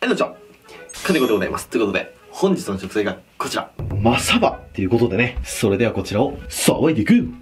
どうも、金子でございます。ということで、本日の食材がこちら。マサバっていうことでね、それではこちらを、さばいていく。はい、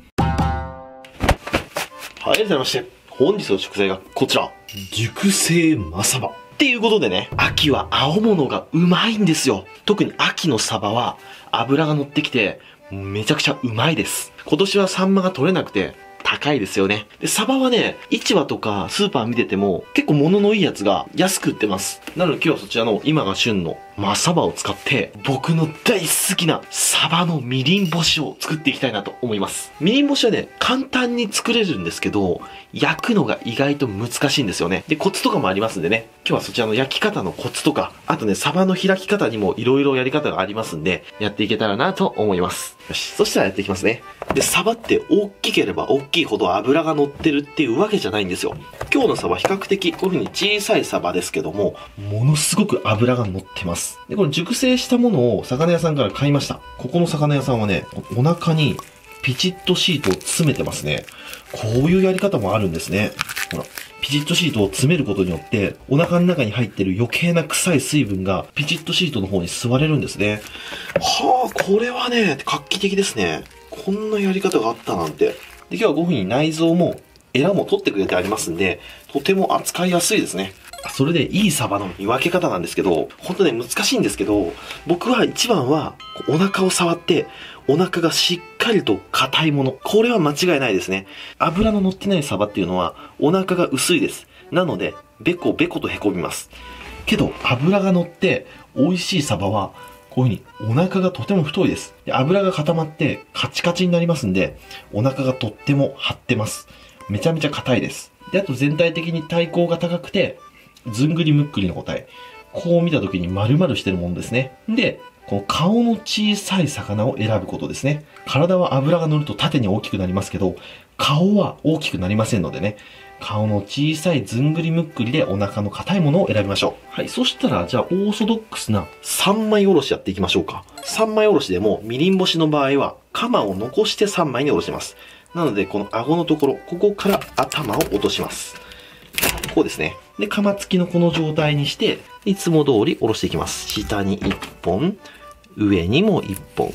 ありがとうございまして、本日の食材がこちら。熟成マサバ。っていうことでね、秋は青物がうまいんですよ。特に秋のサバは脂が乗ってきて、めちゃくちゃうまいです。今年はサンマが取れなくて、高いですよね。で、サバはね、市場とかスーパー見てても結構物のいいやつが安く売ってます。なので今日はそちらの今が旬のマサバを使って僕の大好きなサバのみりん干しを作っていきたいなと思います。みりん干しはね、簡単に作れるんですけど、焼くのが意外と難しいんですよね。で、コツとかもありますんでね、今日はそちらの焼き方のコツとか、あとね、サバの開き方にも色々やり方がありますんで、やっていけたらなと思います。よし、そしたらやっていきますね。で、サバって大きければ大きいほど脂が乗ってるっていうわけじゃないんですよ。今日のサバ比較的こういう風に小さいサバですけども、ものすごく脂が乗ってます。で、これ熟成したものを魚屋さんから買いました。ここの魚屋さんはね、お腹にピチッとシートを詰めてますね。こういうやり方もあるんですね。ほら。ピチッとシートを詰めることによって、お腹の中に入ってる余計な臭い水分がピチッとシートの方に吸われるんですね。はあ、これはね、画期的ですね。こんなやり方があったなんて。で、今日はこういう風に内臓もエラも取ってくれてありますんで、とても扱いやすいですね。それでいいサバの見分け方なんですけど、本当ね、難しいんですけど、僕は一番はお腹を触って、お腹がしっかりと硬いもの。これは間違いないですね。脂の乗ってないサバっていうのはお腹が薄いです。なので、ベコベコと凹みます。けど、脂が乗って美味しいサバは、こういう風にお腹がとても太いです。で、脂が固まってカチカチになりますんで、お腹がとっても張ってます。めちゃめちゃ硬いです。で、あと全体的に体高が高くて、ずんぐりむっくりの個体。こう見た時に丸々してるものですね。で、この顔の小さい魚を選ぶことですね。体は脂が乗ると縦に大きくなりますけど、顔は大きくなりませんのでね。顔の小さいずんぐりむっくりでお腹の硬いものを選びましょう。はい。そしたら、じゃあオーソドックスな3枚おろしやっていきましょうか。3枚おろしでもみりん干しの場合は、カマを残して3枚におろします。なので、この顎のところ、ここから頭を落とします。こうですね。で、カマ付きのこの状態にして、いつも通りおろしていきます。下に1本、上にも1本。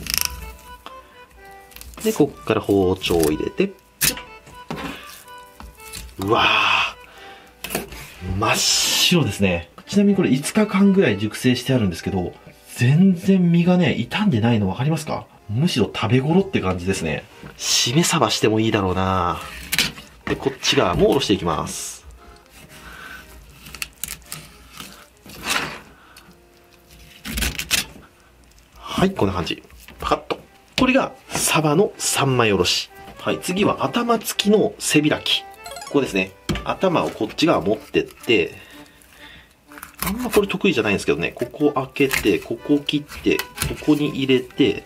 で、こっから包丁を入れて、うわー、真っ白ですね。ちなみにこれ5日間ぐらい熟成してあるんですけど、全然身がね、傷んでないの分かりますか？むしろ食べ頃って感じですね。しめ鯖してもいいだろうな。で、こっち側もおろしていきます。はい、こんな感じ。パカッと。これがサバの3枚おろし。はい、次は頭付きの背開き。ここですね。頭をこっち側持ってって、あんまこれ得意じゃないんですけどね。ここ開けて、ここ切って、ここに入れて、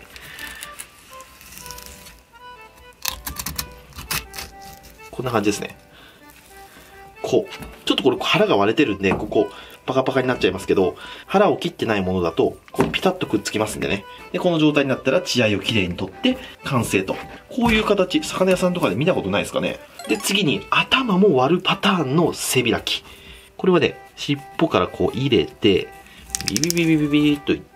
こんな感じですね。こう。ちょっとこれ腹が割れてるんで、ここパカパカになっちゃいますけど、腹を切ってないものだと、これピタッとくっつきますんでね。で、この状態になったら血合いをきれいに取って完成と。こういう形、魚屋さんとかで見たことないですかね。で、次に頭も割るパターンの背開き。これはね、尻尾からこう入れて、ビビビビビビーっといって、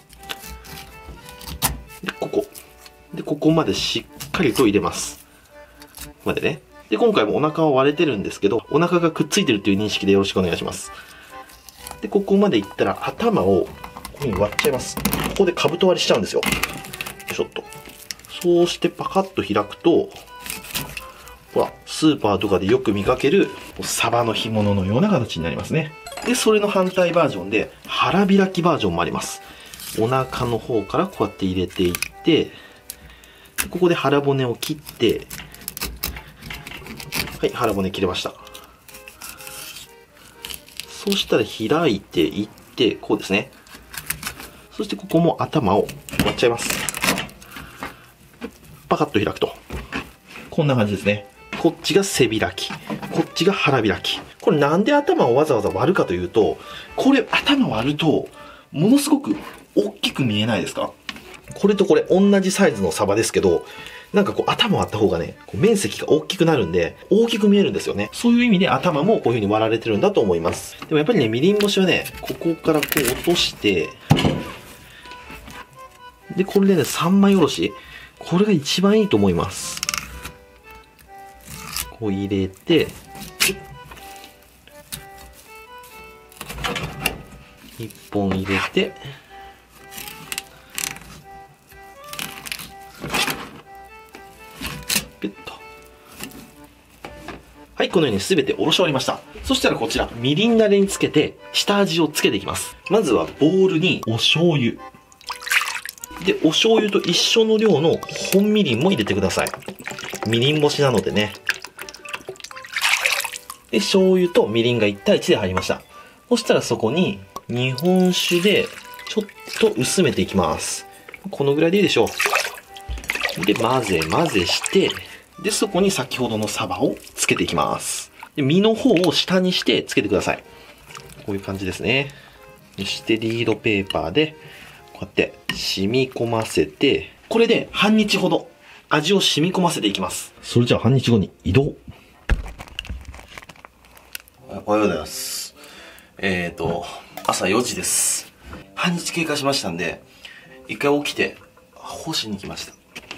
で、ここ。で、ここまでしっかりと入れます。ここまでね。で、今回もお腹は割れてるんですけど、お腹がくっついてるっていう認識でよろしくお願いします。で、ここまでいったら頭をこういう風に割っちゃいます。ここで兜割りしちゃうんですよ。よいしょっと。そうしてパカッと開くと、ほら、スーパーとかでよく見かけるサバの干物のような形になりますね。で、それの反対バージョンで腹開きバージョンもあります。お腹の方からこうやって入れていって、ここで腹骨を切って、はい、腹骨切れました。そしたら開いていって、こうですね。そしてここも頭を割っちゃいます。パカッと開くと。こんな感じですね。こっちが背開き。こっちが腹開き。これなんで頭をわざわざ割るかというと、これ頭割ると、ものすごく大きく見えないですか？これとこれ同じサイズのサバですけど、 なんかこう頭割った方がね、こう面積が大きくなるんで、大きく見えるんですよね。そういう意味で頭もこういう風に割られてるんだと思います。でもやっぱりね、みりん干しはね、ここからこう落として、で、これでね、三枚おろし。これが一番いいと思います。こう入れて、一本入れて、ピュッと。はい、このように全ておろし終わりました。そしたらこちら、みりんだれにつけて、下味をつけていきます。まずはボウルにお醤油。で、お醤油と一緒の量の本みりんも入れてください。みりん干しなのでね。で、醤油とみりんが1対1で入りました。そしたらそこに、日本酒で、ちょっと薄めていきます。このぐらいでいいでしょう。で、混ぜ混ぜして、で、そこに先ほどのサバをつけていきます。で、身の方を下にしてつけてください。こういう感じですね。そしてリードペーパーで、こうやって染み込ませて、これで半日ほど味を染み込ませていきます。それじゃあ半日後に移動。おはようございます。朝4時です。半日経過しましたんで、一回起きて干しに来ました。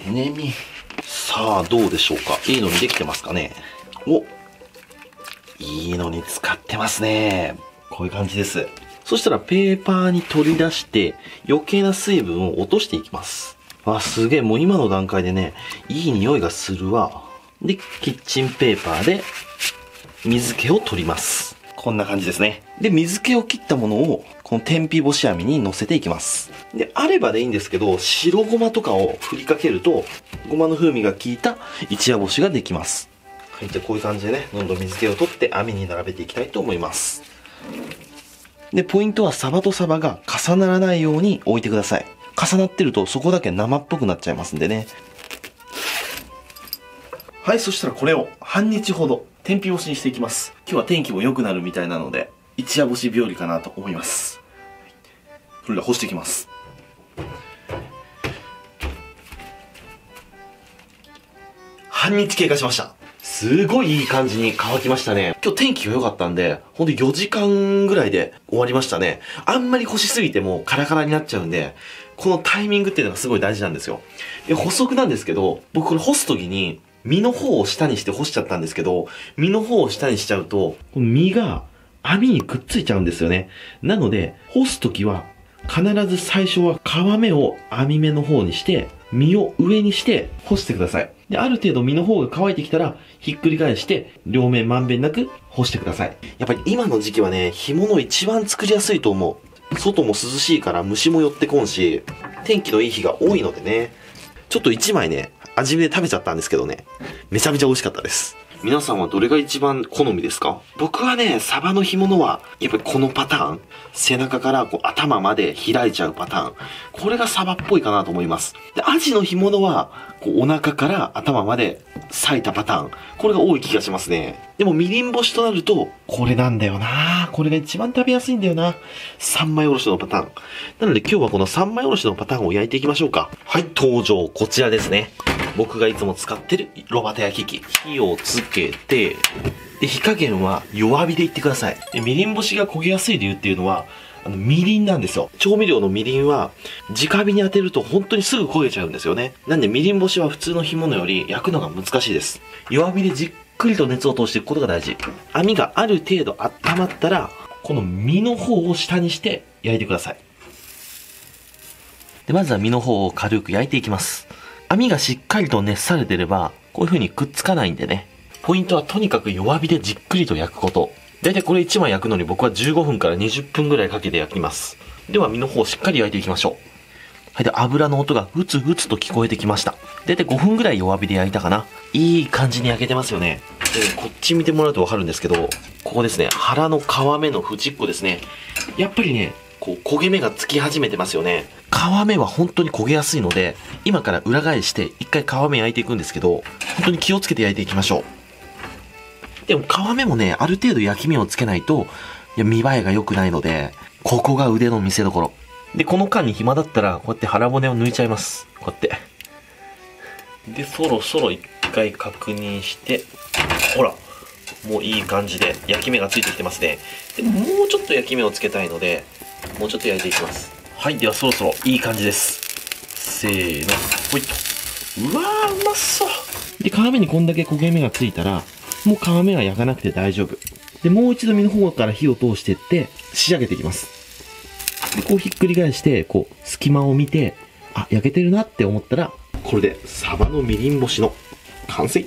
さあ、どうでしょうか。いいのにできてますかね。お、いいのに使ってますね。こういう感じです。そしたらペーパーに取り出して余計な水分を落としていきます。わ、すげえ、もう今の段階でね、いい匂いがするわ。で、キッチンペーパーで水気を取ります。こんな感じですね。で、水気を切ったものをこの天日干し網に乗せていきます。で、あればでいいんですけど、白ごまとかを振りかけると、ごまの風味が効いた一夜干しができます。はい、じゃあこういう感じでね、どんどん水気を取って網に並べていきたいと思います。で、ポイントはサバとサバが重ならないように置いてください。重なってるとそこだけ生っぽくなっちゃいますんでね。はい、そしたらこれを半日ほど天日干しにしていきます。今日は天気も良くなるみたいなので、一夜干し日和かなと思います。それでは干していきます。半日経過しました。すごいいい感じに乾きましたね。今日天気が良かったんで、ほんと4時間ぐらいで終わりましたね。あんまり干しすぎてもカラカラになっちゃうんで、このタイミングっていうのがすごい大事なんですよ。で、補足なんですけど、僕これ干すときに、身の方を下にして干しちゃったんですけど、身の方を下にしちゃうと、この身が網にくっついちゃうんですよね。なので、干すときは、必ず最初は皮目を網目の方にして、身を上にして干してください。で、ある程度身の方が乾いてきたら、ひっくり返して、両面まんべんなく干してください。やっぱり今の時期はね、干物一番作りやすいと思う。外も涼しいから虫も寄ってこんし、天気のいい日が多いのでね。ちょっと一枚ね、味見で食べちゃったんですけどね、めちゃめちゃ美味しかったです。皆さんはどれが一番好みですか？僕はね、サバの干物は、やっぱりこのパターン。背中からこう頭まで開いちゃうパターン。これがサバっぽいかなと思います。で、アジの干物は、こうお腹から頭まで裂いたパターン。これが多い気がしますね。でもみりん干しとなると、これなんだよな。これが一番食べやすいんだよな。三枚おろしのパターン。なので今日はこの三枚おろしのパターンを焼いていきましょうか。はい、登場。こちらですね。僕がいつも使ってる炉端焼き器。火をつけて、で、火加減は弱火でいってください。で、みりん干しが焦げやすい理由っていうのは、みりんなんですよ。調味料のみりんは、直火に当てると本当にすぐ焦げちゃうんですよね。なんでみりん干しは普通の干物より焼くのが難しいです。弱火でじっくりと熱を通していくことが大事。網がある程度温まったら、この身の方を下にして焼いてください。で、まずは身の方を軽く焼いていきます。網がしっかりと熱されてれば、こういう風にくっつかないんでね。ポイントはとにかく弱火でじっくりと焼くこと。だいたいこれ1枚焼くのに僕は15分から20分ぐらいかけて焼きます。では身の方をしっかり焼いていきましょう。はい、で、油の音がふつふつと聞こえてきました。だいたい5分ぐらい弱火で焼いたかな。いい感じに焼けてますよね。で、こっち見てもらうとわかるんですけど、ここですね、腹の皮目の縁っこですね。やっぱりね、こう焦げ目がつき始めてますよね。皮目は本当に焦げやすいので、今から裏返して一回皮目焼いていくんですけど、本当に気をつけて焼いていきましょう。でも皮目もね、ある程度焼き目をつけないと、見栄えが良くないので、ここが腕の見せ所。で、この間に暇だったら、こうやって腹骨を抜いちゃいます。こうやって。 で、そろそろ一回確認して、ほら、もういい感じで焼き目がついてきてますね。でももうちょっと焼き目をつけたいので、もうちょっと焼いていきます。はい、ではそろそろいい感じです。せーの、ほいっと。うわー、うまそう。で、皮目にこんだけ焦げ目がついたら、もう皮目は焼かなくて大丈夫。で、もう一度身の方から火を通していって、仕上げていきます。で、こうひっくり返して、こう、隙間を見て、あ、焼けてるなって思ったら、これで、サバのみりん干しの完成。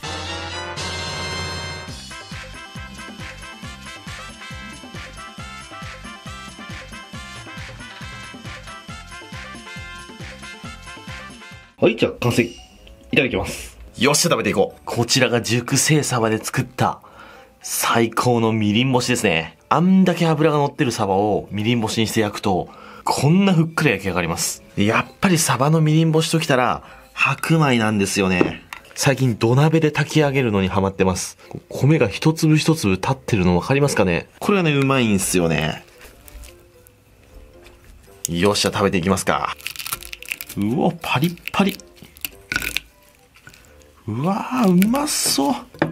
はい、じゃあ完成。いただきます。よっしゃ、食べていこう。こちらが熟成サバで作った最高のみりん干しですね。あんだけ脂が乗ってるサバをみりん干しにして焼くと、こんなふっくら焼き上がります。やっぱりサバのみりん干しときたら、白米なんですよね。最近土鍋で炊き上げるのにハマってます。米が一粒一粒立ってるの分かりますかね？これがね、うまいんすよね。よっしゃ、食べていきますか。うわ、パリッパリ。うわー、うまそう。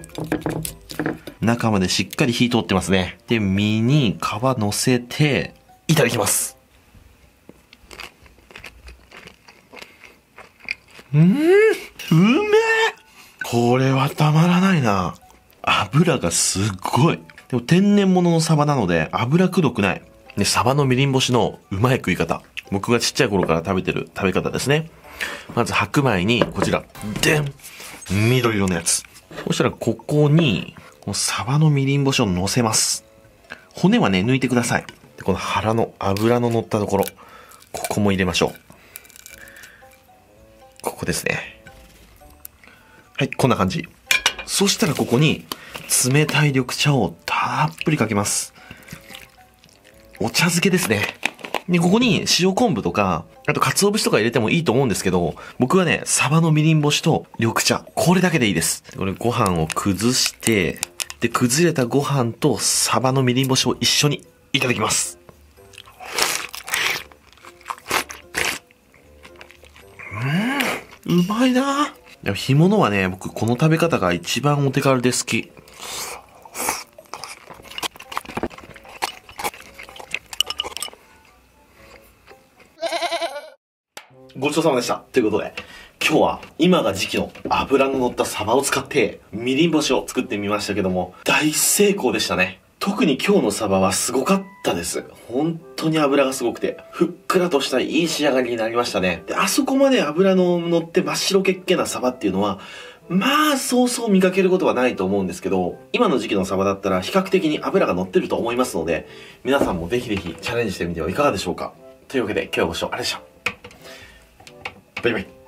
中までしっかり火通ってますね。で、身に皮乗せて、いただきます。うめえ。これはたまらないな。油がすっごい。でも天然物のサバなので油くどくない。で、サバのみりん干しのうまい食い方。僕がちっちゃい頃から食べてる食べ方ですね。まず白米にこちら。でん。緑色のやつ。そしたらここに、このサバのみりん干しを乗せます。骨はね、抜いてください。で、この腹の脂の乗ったところ。ここも入れましょう。ここですね。はい、こんな感じ。そしたらここに冷たい緑茶をたっぷりかけます。お茶漬けですね。で、ここに塩昆布とか、あと鰹節とか入れてもいいと思うんですけど、僕はね、サバのみりん干しと緑茶、これだけでいいです。これご飯を崩して、で、崩れたご飯とサバのみりん干しを一緒にいただきます。うまいな。干物はね、僕この食べ方が一番お手軽で好き。ごちそうさまでした。ということで、今日は今が時期の脂の乗ったサバを使ってみりん干しを作ってみましたけども、大成功でしたね。特に今日のサバはすごかったです。本当に脂がすごくて、ふっくらとしたいい仕上がりになりましたね。で、あそこまで脂の乗って真っ白けっけなサバっていうのは、まあ、そうそう見かけることはないと思うんですけど、今の時期のサバだったら比較的に脂が乗ってると思いますので、皆さんもぜひぜひチャレンジしてみてはいかがでしょうか。というわけで今日はご視聴ありがとうございました。バイバイ。